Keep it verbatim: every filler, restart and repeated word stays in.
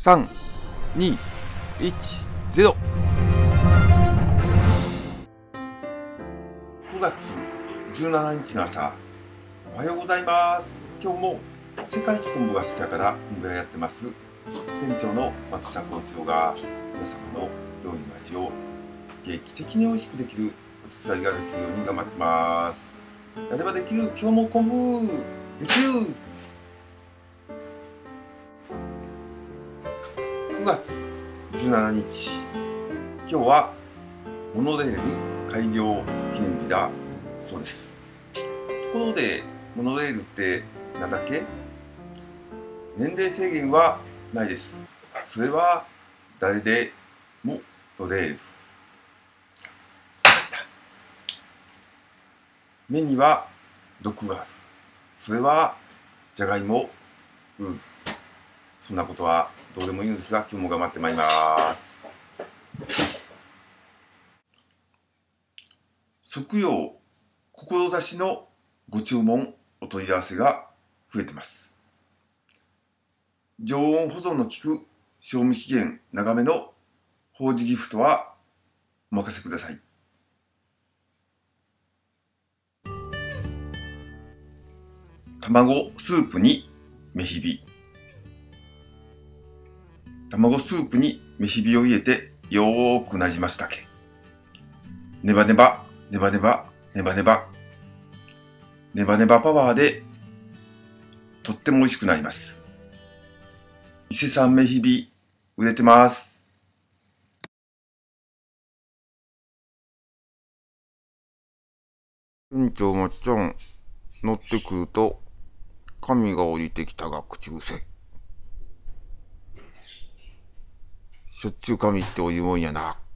さん、に、いち、ゼロ。くがつじゅうしちにちの朝、おはようございます。今日も世界一昆布が好きだから昆布屋やってます店長の松下幸一郎が皆様の料理の味を劇的に美味しくできるお手伝いができるように頑張ってます。やればできる、今日も昆布できる。くがつじゅうしちにち、今日はモノレール開業記念日だそうです。ところでモノレールって何だっけ？年齢制限はないです。それは誰でも乗れる。目には毒がある。それはじゃがいも、うん。そんなことはどうでもいいんですが、今日も頑張ってまいります。食用、志のご注文、お問い合わせが増えてます。常温保存の効く賞味期限長めの法事ギフトはお任せください。卵スープにメヒビ。卵スープにメヒビを入れてよーくなじませたけ。ネバネバ、ネバネバ、ネバネバ。ネバネバパワーでとっても美味しくなります。伊勢産メヒビ売れてます。店長まっちゃん乗ってくると髪が降りてきたが口癖。しょっちゅう髪っておいもんやな。